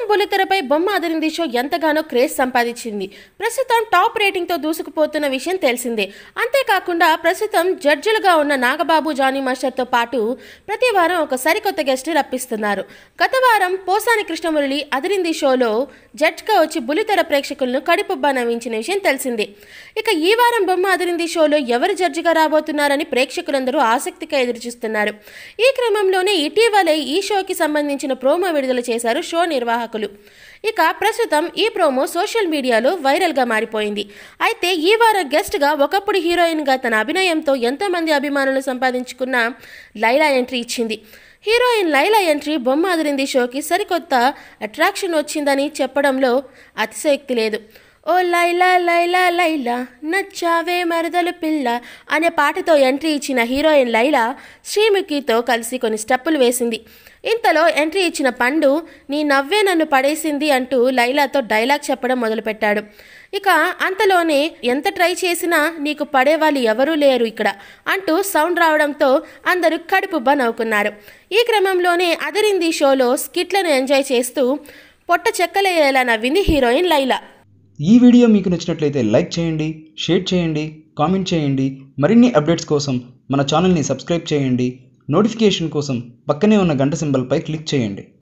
బుల్లితెరపై బొమ్మ అదిరింది షో ఎంతగానో క్రేజ్ సంపాదించింది. ప్రస్తుతం టాప్ రేటింగ్తో దూసుకుపోతున్న విషయం తెలిసిందే. అంతేకాకుండా ప్రస్తుతం జడ్జిలుగా ఉన్న నాగబాబు, జానీ మాస్టర్తో పాటు ప్రతి వారం ఒక సరికొత్త గెస్ట్ రప్పిస్తున్నారు. గత వారం పోసాని కృష్ణమురళి అదిరింది షోలో జడ్జ్గా వచ్చి బుల్లితెర ప్రేక్షకులను కడుపుబ్బా నవ్వించిన విషయం తెలిసిందే. ఇక ఈ వారం బొమ్మ అదిరింది షోలో ఎవరు జడ్జిగా రాబోతున్నారని ప్రేక్షకులందరూ ఆసక్తిగా ఎదురుచూస్తున్నారు. ఈ క్రమంలోనే ఇటీవలే ఈ షోకి సంబంధించిన ప్రోమో విడుదల చేశారు షో నిర్వాహకులు. ఇక ప్రస్తుతం ఈ ప్రోమో సోషల్ మీడియాలో వైరల్గా మారిపోయింది. అయితే ఈ వారం గెస్ట్గా ఒకప్పుడు హీరోయిన్గా తన అభినయంతో ఎంతోమంది అభిమానులు సంపాదించుకున్న లైలా ఎంట్రీ ఇచ్చింది. హీరోయిన్ లైలా ఎంట్రీ బొమ్మ అదిరింది షోకి సరికొత్త అట్రాక్షన్ వచ్చిందని చెప్పడంలో అతిశయోక్తి లేదు. ఓ లైలా లైలా లైలా నచ్చావే మరదలు పిల్ల అనే పాటతో ఎంట్రీ ఇచ్చిన హీరోయిన్ లైలా శ్రీముఖితో కలిసి కొన్ని స్టెప్పులు వేసింది. ఇంతలో ఎంట్రీ ఇచ్చిన పండు నీ నవ్వే నన్ను పడేసింది అంటూ లైలాతో డైలాగ్ చెప్పడం మొదలుపెట్టాడు. ఇక అంతలోనే ఎంత ట్రై చేసినా నీకు పడేవాళ్ళు ఎవరూ లేరు ఇక్కడ అంటూ సౌండ్ రావడంతో అందరూ కడుపుబ్బా నవ్వుకున్నారు. ఈ క్రమంలోనే అదిరింది షోలో స్కిట్లను ఎంజాయ్ చేస్తూ పొట్ట చెక్కలేయేలా నవ్వింది హీరోయిన్ లైలా. ఈ వీడియో మీకు నచ్చినట్లయితే లైక్ చేయండి, షేర్ చేయండి, కామెంట్ చేయండి. మరిన్ని అప్డేట్స్ కోసం మన ఛానల్ని సబ్స్క్రైబ్ చేయండి. నోటిఫికేషన్ కోసం పక్కనే ఉన్న గంట సింబల్పై క్లిక్ చేయండి.